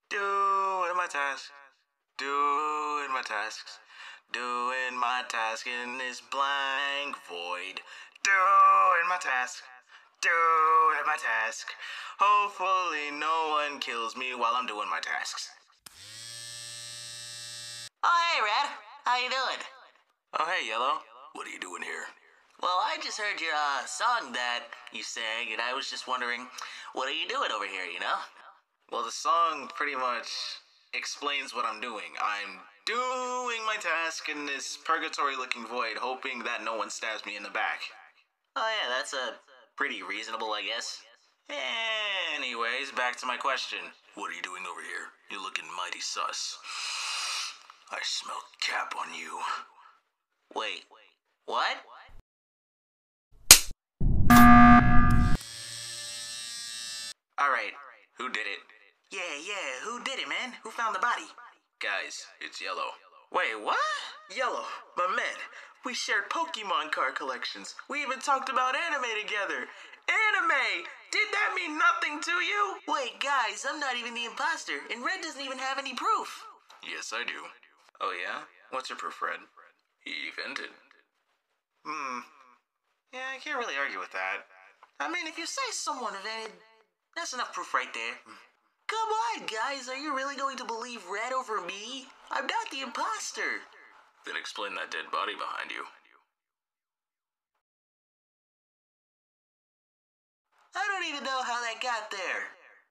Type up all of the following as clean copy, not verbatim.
Doing my task. Doing my tasks. Doing my task in this blank void. Doing my task. Doing my task. Hopefully no one kills me while I'm doing my tasks. Oh, hey, Red. How you doing? Oh, hey, Yellow. What are you doing here? Well, I just heard your song that you sang, and I was just wondering, what are you doing over here, you know? Well, the song pretty much explains what I'm doing. I'm doing my task in this purgatory-looking void, hoping that no one stabs me in the back. Oh, yeah, that's pretty reasonable, I guess. Anyways, back to my question. What are you doing over here? You're looking mighty sus. I smell cap on you. Wait, what? Alright, who did it? Yeah, who did it, man? Who found the body? Guys, it's Yellow. Wait, what? Yellow, my man, we shared Pokemon card collections. We even talked about anime together. Anime! Did that mean nothing to you? Wait, guys, I'm not even the imposter, and Red doesn't even have any proof. Yes, I do. Oh, yeah? What's your proof, Red? He vented. Yeah, I can't really argue with that. I mean, if you say someone vented, that's enough proof right there. Come on, guys, are you really going to believe Red over me? I'm not the imposter. Then explain that dead body behind you. I don't even know how that got there.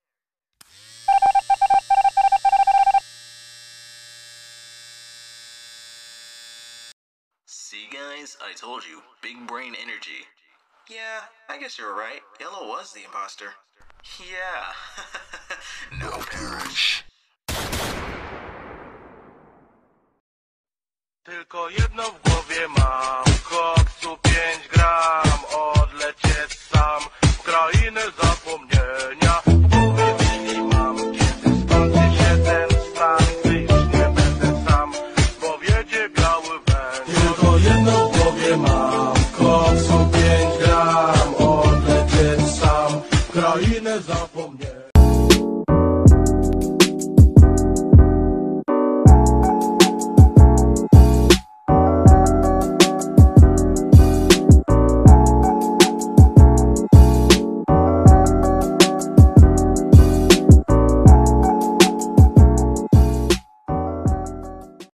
See, guys, I told you, big brain energy. Yeah, I guess you were right. Yellow was the imposter. Yeah. No perish. tylko